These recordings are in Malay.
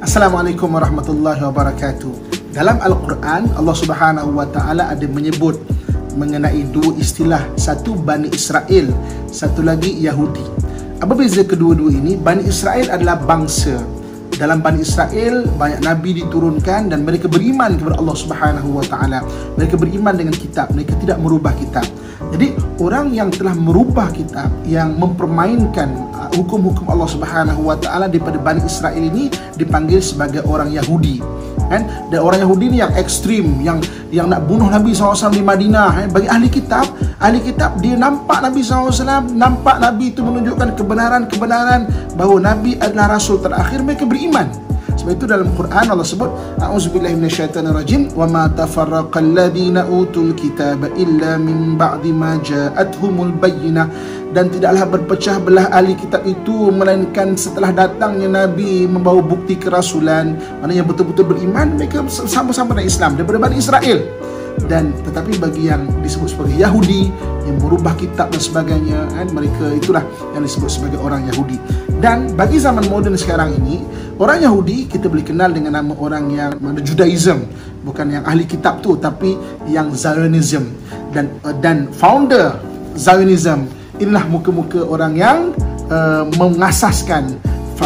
Assalamualaikum warahmatullahi wabarakatuh. Dalam Al-Quran, Allah Subhanahu wa Ta'ala ada menyebut mengenai dua istilah, satu Bani Israel, satu lagi Yahudi. Apa beza kedua-dua ini? Bani Israel adalah bangsa. Dalam Bani Israel banyak nabi diturunkan dan mereka beriman kepada Allah Subhanahu wa Ta'ala. Mereka beriman dengan kitab, mereka tidak merubah kitab. Jadi orang yang telah merubah kitab, yang mempermainkan hukum-hukum Allah Subhanahu wa Ta'ala daripada Bani Israel ini dipanggil sebagai orang Yahudi. Dan orang Yahudi ni yang ekstrim, yang nak bunuh Nabi SAW di Madinah. Bagi ahli kitab dia nampak Nabi SAW, nampak Nabi itu menunjukkan kebenaran bahawa Nabi adalah Rasul terakhir, mereka beriman. Sebab itu dalam Quran Allah sebut, a'udzubillahi minasyaitonirrajim, wa ma tafarraqal ladzina utul kitaba illa min ba'di ma ja'atuhumul bayyinah, dan tidaklah berpecah belah ahli kitab itu melainkan setelah datangnya Nabi membawa bukti kerasulan. Maknanya betul-betul beriman, mereka sama-sama dengan Islam daripada Bani Israel. Dan tetapi bagi yang disebut sebagai Yahudi, yang merubah kitab dan sebagainya, mereka itulah yang disebut sebagai orang Yahudi. Dan bagi zaman moden sekarang ini, orang Yahudi kita boleh kenal dengan nama orang yang Judaism, bukan yang ahli kitab tu, tapi yang Zionism. Dan founder Zionism inilah muka-muka orang yang mengasaskan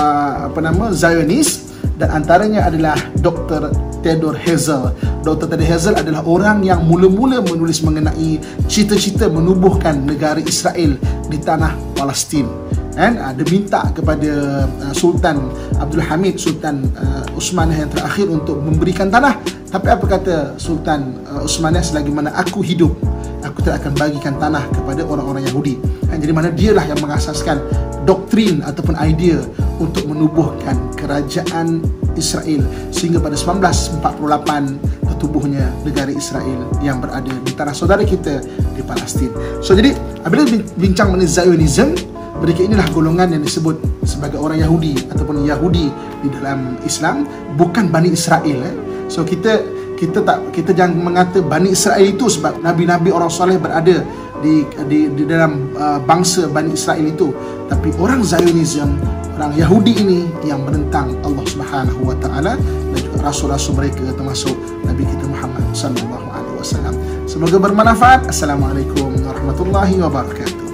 Zionis, dan antaranya adalah Dr. Theodor Herzl. Dr. Theodor Herzl adalah orang yang mula-mula menulis mengenai cita-cita menubuhkan negara Israel di tanah Palestin. Dia minta kepada Sultan Abdul Hamid, Sultan Uthmaniyah yang terakhir, untuk memberikan tanah. Tapi apa kata Sultan Uthmaniyah, selagi mana aku hidup, aku tidak akan bagikan tanah kepada orang-orang Yahudi. Jadi mana dialah yang mengasaskan doktrin ataupun idea untuk menubuhkan kerajaan Israel, sehingga pada 1948 tertubuhnya negara Israel yang berada di tanah saudara kita di Palestin. So jadi apabila bincang mengenai Zionism, mereka inilah golongan yang disebut sebagai orang Yahudi ataupun Yahudi di dalam Islam, bukan Bani Israel. So kita jangan mengata Bani Israel itu sebab nabi-nabi orang soleh berada di dalam bangsa Bani Israel itu, tapi orang Zionism, orang Yahudi ini yang menentang Allah Subhanahu wa Ta'ala dan juga rasul-rasul mereka, termasuk Nabi kita Muhammad sallallahu alaihi wasallam. Semoga bermanfaat. Assalamualaikum warahmatullahi wabarakatuh.